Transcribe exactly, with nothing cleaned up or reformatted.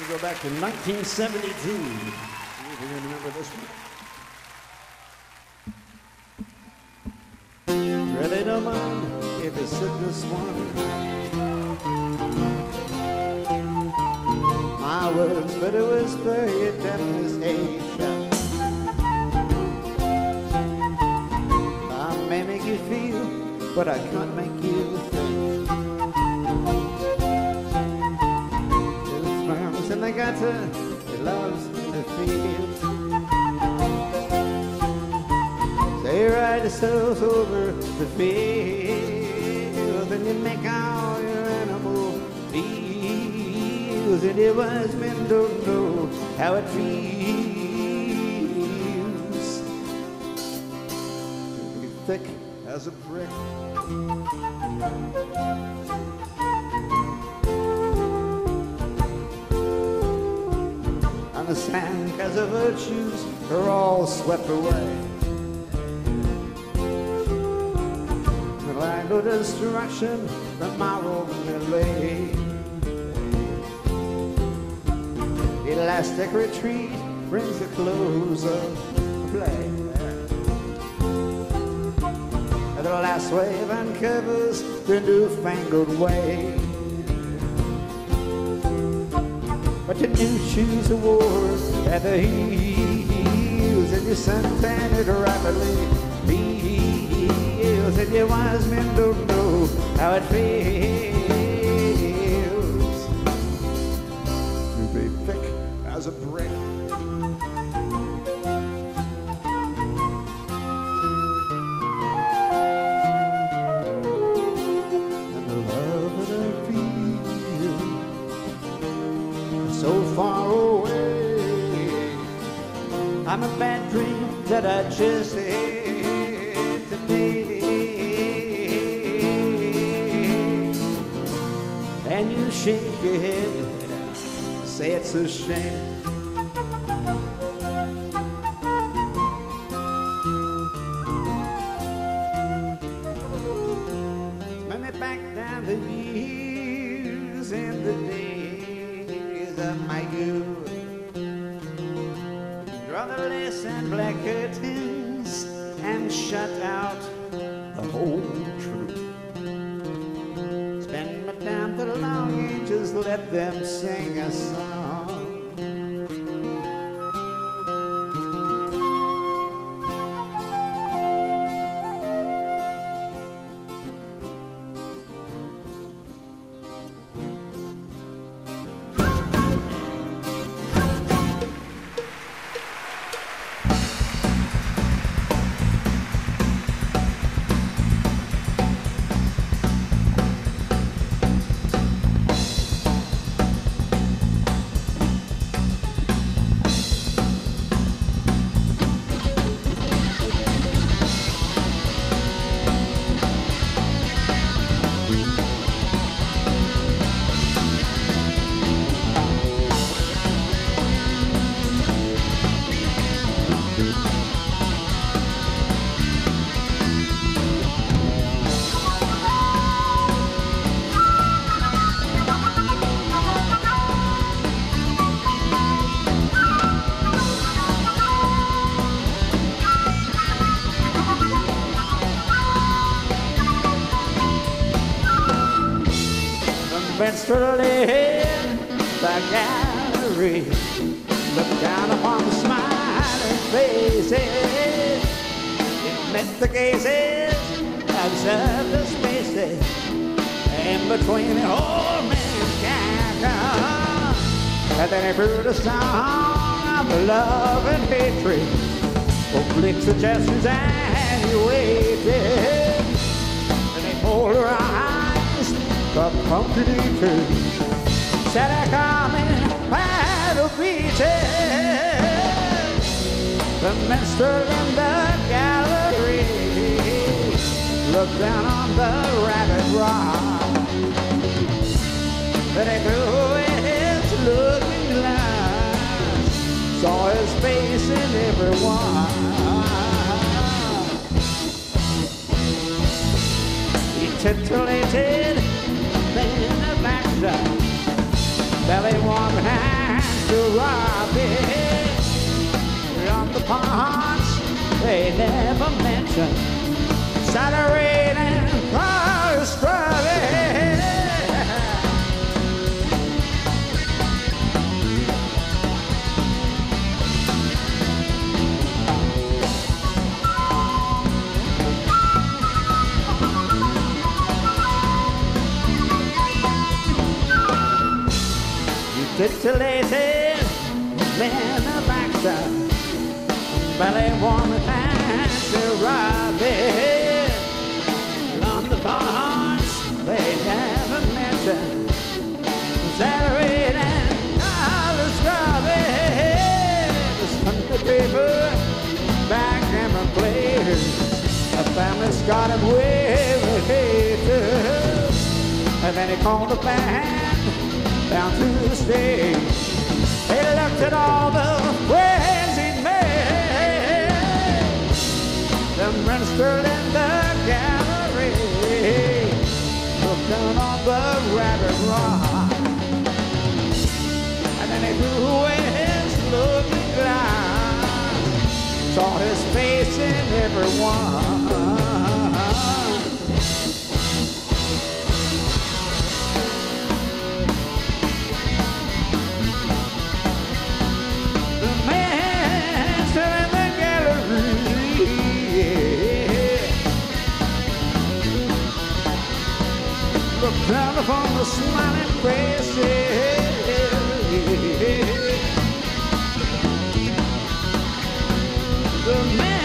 Go back to nineteen seventy-two. See if you can remember this one. Really don't mind if you sit this one. My words better whisper your devastation. I may make you feel, but I can't make you think. In the gutter, it loves the field. They ride themselves over the field, and you make all your animal feels, and your wise men don't know how it feels to be thick as a brick. The sandcastle virtues are all swept away. But I know destruction from my own lay. Elastic retreat brings the close of play. The last wave uncovers the newfangled way. But your new shoes are worn at the heels, and your suntan it rapidly peels, and your wise men don't know how it feels to be thick as a brick. And the love that I feel so far away, I'm a bad dream that I just had today. And you shake your head, say it's a shame. Let me back down the years and the days of my youth. Draw the lace and black curtains and shut out the whole truth. Spend me down the long ages, let them sing a song. Minstrel in the gallery, look down upon the smiling faces. It met the gazes, observed the spaces in between the old man's character. And then he wrote a song of love and hatred, oblique suggestions, and he waited. And they pulled her eyes from pumpkin eater, said I come in by the beaches. The minstrel in the gallery looked down on the rabbit rock. Then he threw away his looking glass, saw his face in everyone. He titillated in the backdrop, belly warm hand Mister Robbie. On the ponds, they never mention salary and car striving. Titillated, man the backside, belly warm and to Robbie. On the barns, they never mention salary and dollar strawberry. The Sunday paper, back in the place, the family's got him way later. And then he called the band down to the stage. He looked at all the friends he'd made, the minstrel in the gallery, looked down on the rabbit rock, and then he threw away his looking glass, saw his face in everyone. Down upon the smiling faces, the man